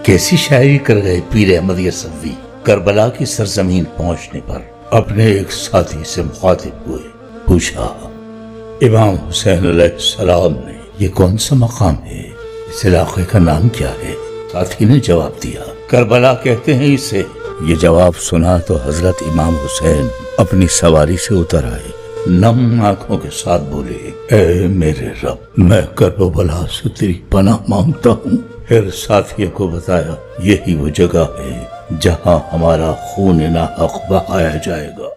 कैसी शायरी कर गए पीर अहमद यसवी। करबला की सरजमीन पहुंचने पर अपने एक साथी से मुखातिब हुए। पूछा, इमाम हुसैन अलैहिस्सलाम ने ये कौन सा मकाम है, इस इलाके का नाम क्या है? साथी ने जवाब दिया, करबला कहते हैं इसे। ये जवाब सुना तो हजरत इमाम हुसैन अपनी सवारी से उतर आए। नम आंखों के साथ बोले, ए मेरे रब, मैं करबला से तेरी पनाह मांगता हूँ। फिर साथियों को बताया, यही वो जगह है जहाँ हमारा खून नाहक बहाया जाएगा।